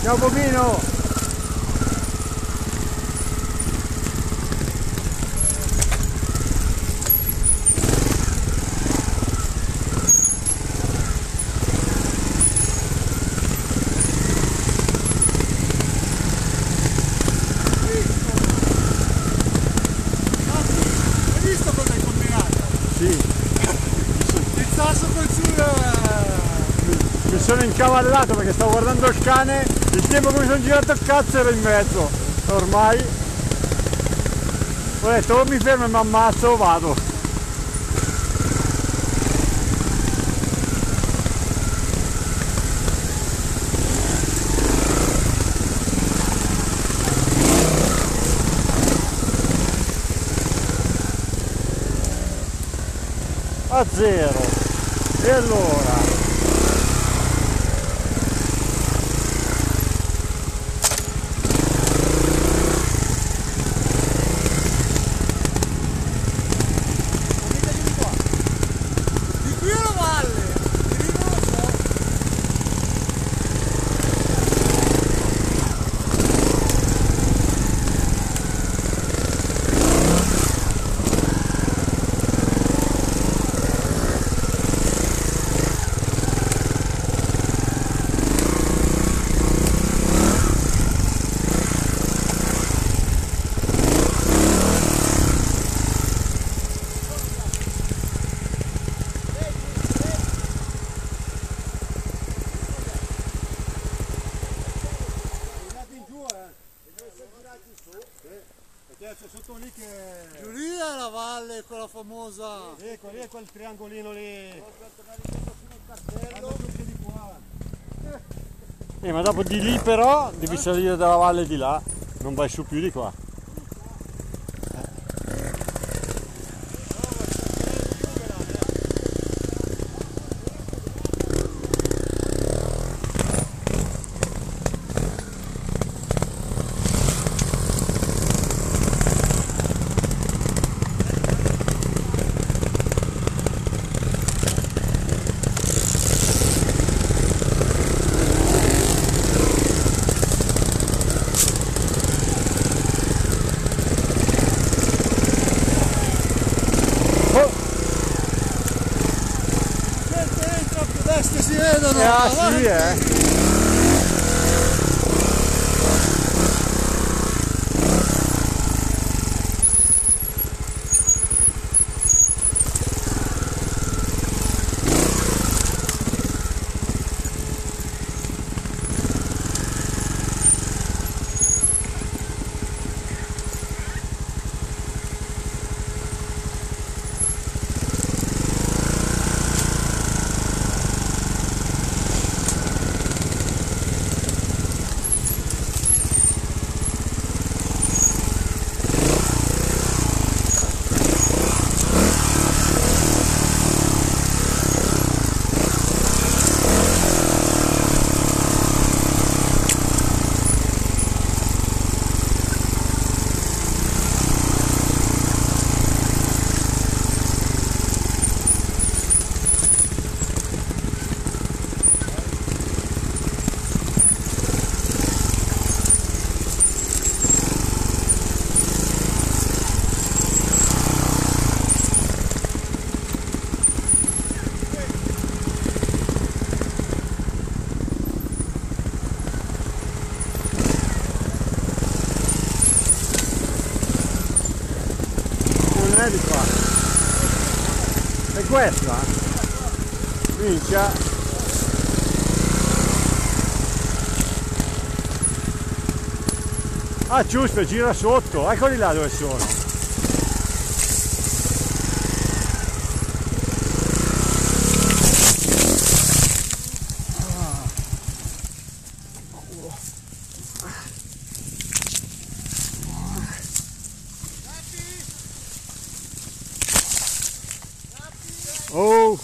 Ciao Bobino! Mi sono incavallato perché stavo guardando il cane, il tempo che mi sono girato il cazzo era in mezzo, ormai ho detto o mi fermo e mi ammazzo o vado. A zero, e allora? Sotto lì che... Giù lì è la valle, quella famosa. Ecco, lì è quel triangolino lì. Ma dopo di lì però devi salire dalla valle di là, non vai su più di qua. Si vedono! Ah sì, non è di qua, è questa, minchia. Ah giusto, gira sotto, eccoli là dove sono. Oh!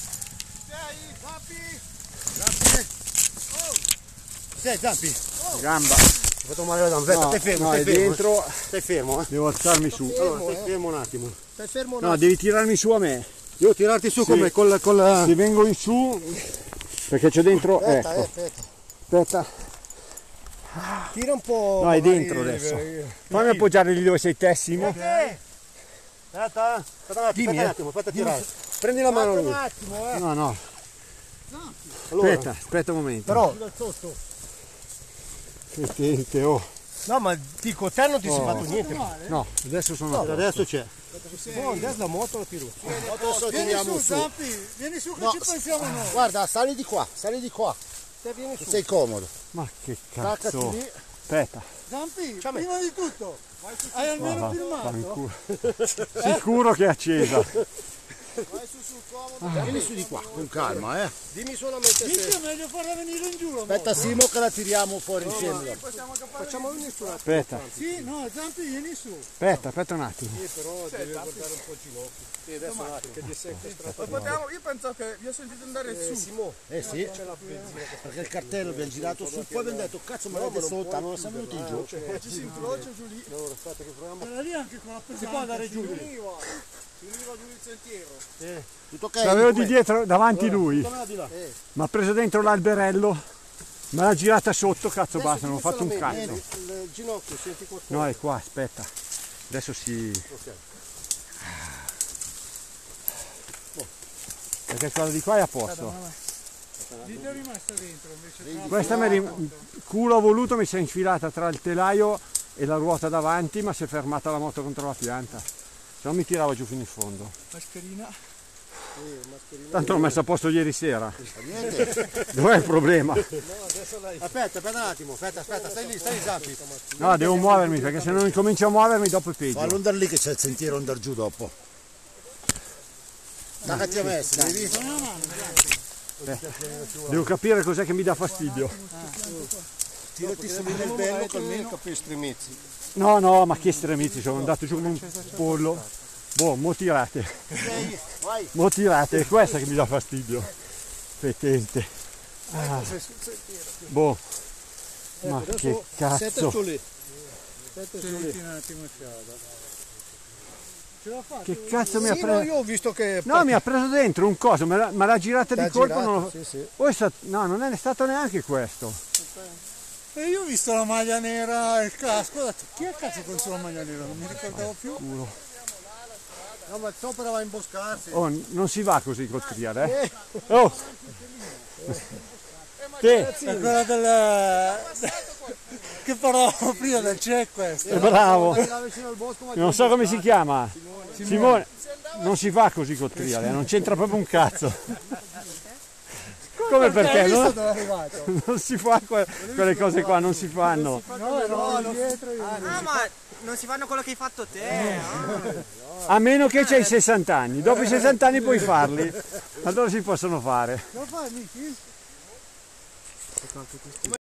Zampi! Gamba! Ho fatto male la gamba, No, stai fermo, no, stai è fermo. dentro. Stai fermo, Devo alzarmi su. Allora, stai fermo un attimo. Stai fermo un No, attimo. devi tirarmi su a me. Devo tirarti su Sì. come con la... Se vengo in su, perché c'è dentro, Aspetta, ecco. aspetta. Aspetta. Tira un po'. No, è dentro adesso. Fammi appoggiare lì dove sei te, Simo. Aspetta un attimo, aspetta a tirare. Prendi la mano lui. Un attimo, No, no. Allora, Aspetta un momento. però, Sentite, oh. no, ma dico, te non ti sei fatto niente. No, adesso sono a posto. Adesso c'è. Adesso la moto la tiro. Adesso Vieni tiriamo su, su. Zampi, vieni su che No, ci pensiamo noi. Guarda, sali di qua. Te vieni su. Sei comodo. Ma che Staccati cazzo. lì. Aspetta. Zampi, Ciao, prima di tutto, hai almeno filmato? Fanculo. Sicuro che è accesa. Vai sul comodo. Vieni su di qua, con calma, Dimmi solamente Dici se. è meglio farla venire in giù. Aspetta Simo che la tiriamo fuori insieme. Facciamo venire su. Aspetta, Sì, no, Zampi, vieni su. aspetta un attimo. Però deve guardare un po' il ginocchio. Sì, adesso un attimo. Che ti sei Io penso che vi ho sentito andare su. Simo. Sì, perché il cartello abbiamo girato su, poi abbiamo detto cazzo ma l'avete sotto, non siamo venuti in giù. Ci si incrocia giù lì. Allora aspetta che proviamo. Quella lì anche con la pesante. Si può andare giù lì. Finiva giù il sentiero. Tutto ok? L'avevo di dietro, davanti lui. Torna di là. Mi ha preso dentro l'alberello. Me l'ha girata sotto, cazzo basta, non ho fatto un cazzo. Il ginocchio, senti qualcosa. No, è qua, aspetta. Adesso si... Perché quello di qua è a posto. Lì è rimasta dentro invece. Questa culo voluto mi si è infilata tra il telaio e la ruota davanti, ma si è fermata la moto contro la pianta. Se no mi tirava giù fino in fondo. Mascherina. Tanto l'ho messo a posto ieri sera. Dov'è il problema? Aspetta un attimo, aspetta, stai lì Zampi. No, devo muovermi perché se non incomincio a muovermi dopo è peggio. Fallo andare lì che c'è il sentiero andare giù dopo. Staccati a me, vedi? Devo capire cos'è che mi dà fastidio. Tirati su lì nel bello che almeno capisci i mezzi. No, ma che estremisti, sono andato giù come un pollo. Boh, mo tirate. Vai. Mo tirate, è questa che mi dà fastidio. Fetente. Boh. Ma che cazzo. lì. Senti un attimo ce l'ha fatta. Che cazzo mi ha Sì, no, preso? io ho visto che. No, mi ha preso dentro un coso, me l'ha girata di colpo. Non... Sì. No, non è stato neanche questo. E io ho visto la maglia nera e il casco, ho detto chi è cazzo con sulla maglia nera? Non mi ricordavo più. No, ma sopra va a imboscarsi. Oh, non si va così col trial, Oh! Te, È quella del... che parlavamo prima del check questo. è bravo. Là vicino al bosco, ma Non so come si chiama. Simone. Non si fa così col trial, non c'entra proprio un cazzo. Come perché? Hai visto No? dove è arrivato? Non si fa quelle cose qua, non si fanno. No, dietro io. Ah, ma non si fanno quello che hai fatto te. A meno che c'hai 60 anni. Dopo i 60 anni puoi farli. Allora si possono fare. Lo fai, Miki?